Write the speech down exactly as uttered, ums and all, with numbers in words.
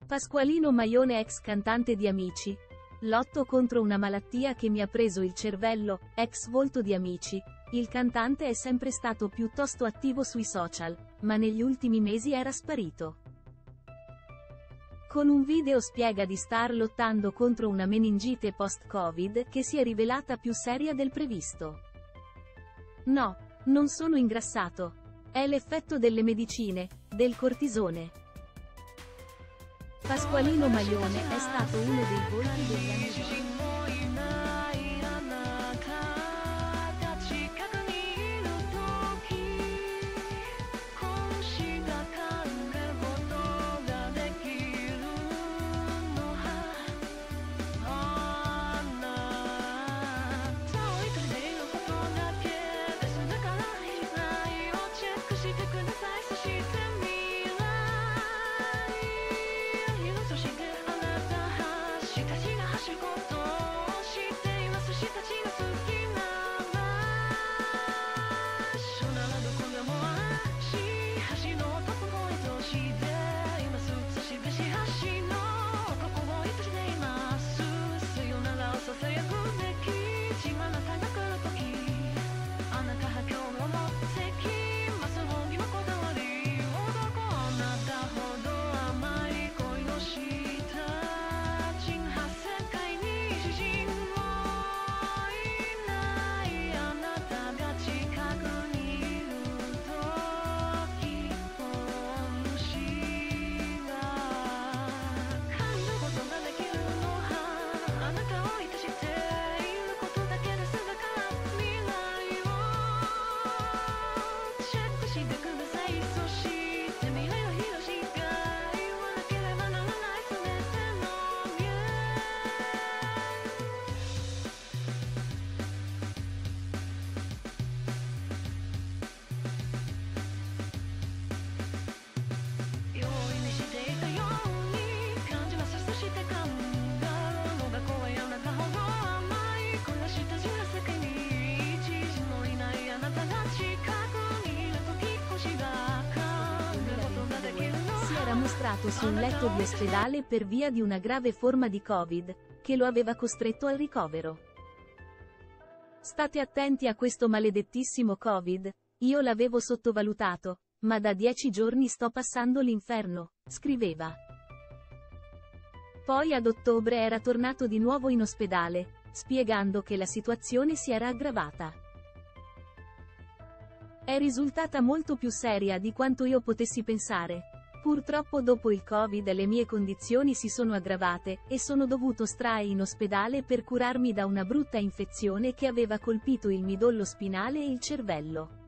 Pasqualino Maione, ex cantante di Amici. Lotto contro una malattia che mi ha preso il cervello, ex volto di Amici. Il cantante è sempre stato piuttosto attivo sui social, ma negli ultimi mesi era sparito. Con un video spiega di star lottando contro una meningite post-Covid che si è rivelata più seria del previsto. No, non sono ingrassato. È l'effetto delle medicine, del cortisone. Pasqualino Maione è stato uno dei volti degli anni Ottanta. Era mostrato su un letto di ospedale per via di una grave forma di Covid, che lo aveva costretto al ricovero. State attenti a questo maledettissimo Covid, io l'avevo sottovalutato, ma da dieci giorni sto passando l'inferno, scriveva. Poi ad ottobre era tornato di nuovo in ospedale, spiegando che la situazione si era aggravata. È risultata molto più seria di quanto io potessi pensare. Purtroppo dopo il Covid le mie condizioni si sono aggravate, e sono dovuto stare in ospedale per curarmi da una brutta infezione che aveva colpito il midollo spinale e il cervello.